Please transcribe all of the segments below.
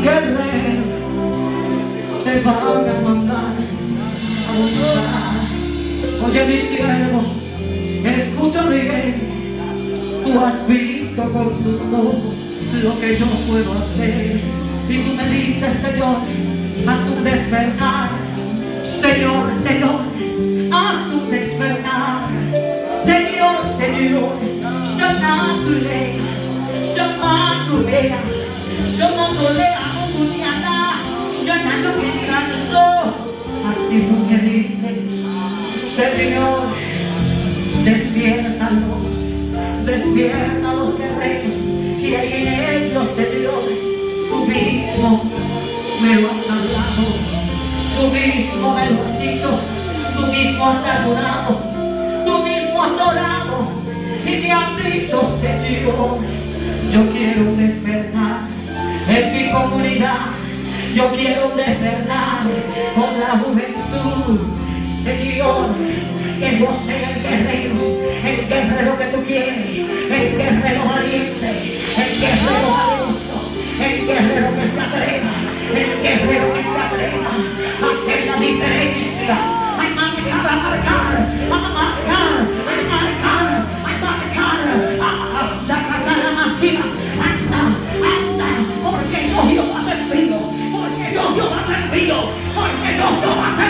guerrero te van a mandar a buscar. Oye mi siervo, escucha bien. Tú has visto con tus ojos lo que yo puedo hacer. Y tú me dices, Señor, haz un despertar. Señor, Señor, haz un despertar. Señor, Señor, llamándole, llamándole, llamándole a un día, llamando que me lanzó. Así tú me dices, Señor, despiértalos, despierta a los guerreros que hay en ellos, Señor. Tú mismo me lo has hablado, tú mismo me lo has dicho, tú mismo has ayudado, tú mismo has orado y me has dicho, Señor, yo quiero un despertar en mi comunidad, yo quiero un despertar con la juventud, Señor, que yo sea el guerrero que tú quieres, el guerrero valiente, el guerrero valioso, el guerrero que se atreva, el guerrero que se atreva a hacer la diferencia, a marcar, a marcar, a marcar, a marcar, a marcar, a sacar la máquina, anda, porque yo Jehová te envío, porque yo Jehová te envío, porque yo Jehová te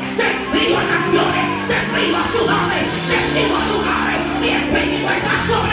envío a naciones, te envío a ciudades, te envío a lugares, mi espíritu está sobre